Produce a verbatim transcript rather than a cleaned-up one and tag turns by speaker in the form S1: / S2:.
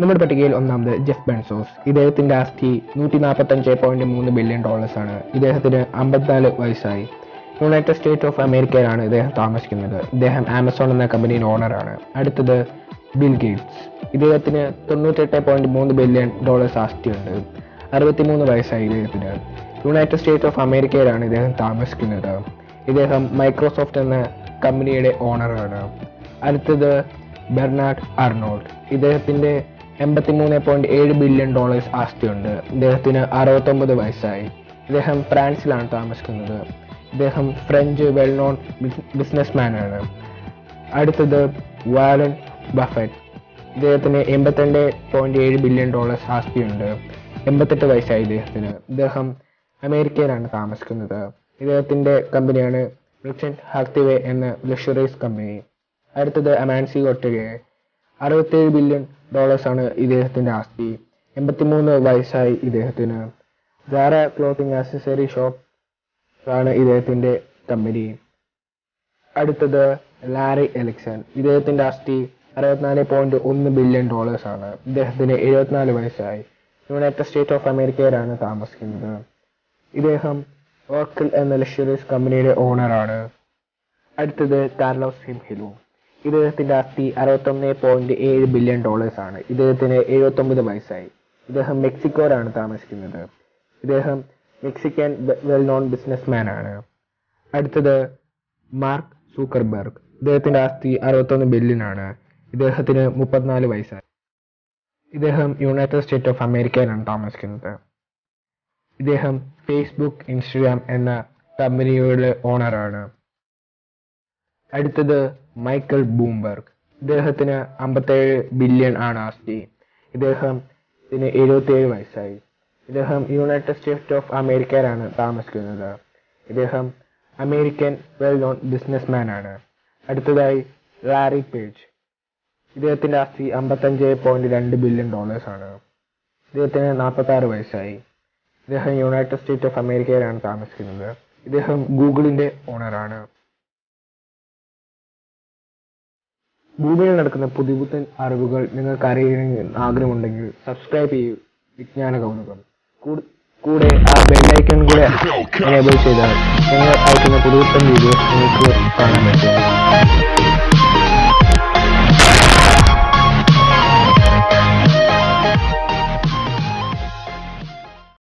S1: നമ്മുടെ പട്ടികയിൽ ഒന്നാമത് ജെഫ് ബെൻസോസ്. ഇദ്ദേഹത്തിന്റെ ആസ്തി നൂറ്റി നാൽപ്പത്തഞ്ച് പോയിന്റ് മൂന്ന് ബില്യൺ ഡോളേഴ്സ് ആണ്. ഇദ്ദേഹത്തിന് അമ്പത്തിനാല് വയസ്സായി. യുണൈറ്റഡ് സ്റ്റേറ്റ് ഓഫ് അമേരിക്കയിലാണ് ഇദ്ദേഹം താമസിക്കുന്നത്. ഇദ്ദേഹം ആമസോൺ എന്ന കമ്പനിയുടെ ഓണറാണ്. അടുത്തത് ബിൽ ഗേറ്റ്സ്. ഇദ്ദേഹത്തിന് തൊണ്ണൂറ്റെട്ട് പോയിന്റ് മൂന്ന് ബില്യൺ ഡോളേഴ്സ് ആസ്തിയുണ്ട്. അറുപത്തിമൂന്ന് വയസ്സായി ഇദ്ദേഹത്തിന്. യുണൈറ്റഡ് സ്റ്റേറ്റ് ഓഫ് അമേരിക്കയിലാണ് ഇദ്ദേഹം താമസിക്കുന്നത്. ഇദ്ദേഹം മൈക്രോസോഫ്റ്റ് എന്ന കമ്പനിയുടെ ഓണറാണ്. അടുത്തത് ബെർണാഡ് അർണോൾഡ്. ഇദ്ദേഹത്തിന്റെ എൺപത്തിമൂന്ന് പോയിന്റ് ഏഴ് ബില്യൺ ഡോളേഴ്സ് ആസ്തിയുണ്ട്. ഇദ്ദേഹത്തിന് അറുപത്തൊമ്പത് വയസ്സായി. ഇദ്ദേഹം ഫ്രാൻസിലാണ് താമസിക്കുന്നത്. ഇദ്ദേഹം ഫ്രഞ്ച് വെൽ നോൺ ബിസിനസ്മാനാണ്. അടുത്തത് വാരൻ ബഫറ്റ്. ഇദ്ദേഹത്തിന് എൺപത്തിരണ്ട് പോയിന്റ് ഏഴ് ബില്യൺ ഡോളേഴ്സ് ആസ്തിയുണ്ട്. എൺപത്തെട്ട് വയസ്സായി ഇദ്ദേഹത്തിന്. ഇദ്ദേഹം അമേരിക്കയിലാണ് താമസിക്കുന്നത്. ഇദ്ദേഹത്തിന്റെ കമ്പനിയാണ് റിച്ചൻ ഹാത്തിവേ എന്ന ലക്ഷറീസ് കമ്പനി. അടുത്തത് അമാൻസി ഒട്ടകെ. അറുപത്തേഴ് ബില്യൺ ഡോളേഴ്സ് ആണ് ഇദ്ദേഹത്തിന്റെ ആസ്തി. എൺപത്തിമൂന്ന് വയസ്സായി ഇദ്ദേഹത്തിന്. ജാറ ക്ലോത്തിങ് ആക്സസറി ഷോപ്പ് ആണ് ഇദ്ദേഹത്തിന്റെ കമ്പനി. അടുത്തത് ലാരി എലിക്സൺ. ഇദ്ദേഹത്തിന്റെ ആസ്തി അറുപത്തിനാല് പോയിന്റ് ഒന്ന് ബില്യൺ ഡോളേഴ്സ് ആണ്. ഇദ്ദേഹത്തിന് എഴുപത്തിനാല് വയസ്സായി. യുണൈറ്റഡ് സ്റ്റേറ്റ് ഓഫ് അമേരിക്കയിലാണ് താമസിക്കുന്നത്. ഇദ്ദേഹം ഓർക്കിൾ എന്ന ലക്ഷറീസ് കമ്പനിയുടെ ഓണറാണ്. അടുത്തത് കാർലോസ് സ്ലിം ഹിലു. ഇദ്ദേഹത്തിന്റെ ആസ്തി അറുപത്തൊന്ന് പോയിന്റ് ഏഴ് ബില്യൺ ഡോളേഴ്സ് ആണ്. ഇദ്ദേഹത്തിന് എഴുപത്തൊമ്പത് വയസ്സായി. ഇദ്ദേഹം മെക്സിക്കോയിലാണ് താമസിക്കുന്നത്. ഇദ്ദേഹം മെക്സിക്കൻ വെൽ നോൺ ബിസിനസ്മാൻ ആണ്. അടുത്തത് മാർക്ക് സൂക്കർബർഗ്. ഇദ്ദേഹത്തിന്റെ ആസ്തി അറുപത്തൊന്ന് ബില്യൺ ആണ്. ഇദ്ദേഹത്തിന് മുപ്പത്തിനാല് വയസ്സായി. ഇദ്ദേഹം യുണൈറ്റഡ് സ്റ്റേറ്റ് ഓഫ് അമേരിക്കയിലാണ് താമസിക്കുന്നത്. ഇദ്ദേഹം ഫേസ്ബുക്ക്, ഇൻസ്റ്റഗ്രാം എന്ന കമ്പനിയുടെ ഓണറാണ്. അടുത്തത് മൈക്കൽ ബൂംബർഗ്. ഇദ്ദേഹത്തിന് അമ്പത്തേഴ് ബില്യൺ ആണ് ആസ്തി. ഇദ്ദേഹത്തിന് എഴുപത്തിയേഴ് വയസ്സായി. ഇദ്ദേഹം യുണൈറ്റഡ് സ്റ്റേറ്റ് ഓഫ് അമേരിക്കയിലാണ് താമസിക്കുന്നത്. ഇദ്ദേഹം അമേരിക്കൻ വെൽ നോൺ ബിസിനസ്മാൻ ആണ്. അടുത്തതായി ലാരി പേജ്. ഇദ്ദേഹത്തിന്റെ ആസ്തി അമ്പത്തഞ്ച് പോയിന്റ് രണ്ട് ബില്യൺ ഡോളേഴ്സ് ആണ്. ഇദ്ദേഹത്തിന് നാൽപ്പത്തി ആറ് വയസ്സായി. ഇദ്ദേഹം യുണൈറ്റഡ് സ്റ്റേറ്റ് ഓഫ് അമേരിക്കയിലാണ് താമസിക്കുന്നത്. ഇദ്ദേഹം ഗൂഗിളിന്റെ ഓണറാണ്. ഭൂമിയിൽ നടക്കുന്ന പുതിയ പുത്തൻ അറിവുകൾ നിങ്ങൾക്ക് അറിയണമെങ്കിൽ ആഗ്രഹമുണ്ടെങ്കിൽ സബ്സ്ക്രൈബ് ചെയ്യൂ വിജ്ഞാന കൗതുകം. കൂടെ ആ ബെല്ലൈക്കൺ കൂടെ എനേബിൾ ചെയ്താൽ ഞങ്ങൾ അയക്കുന്ന പുതിയ പുത്തൻ വീഡിയോസ് നിങ്ങൾക്ക് കാണാൻ പറ്റും.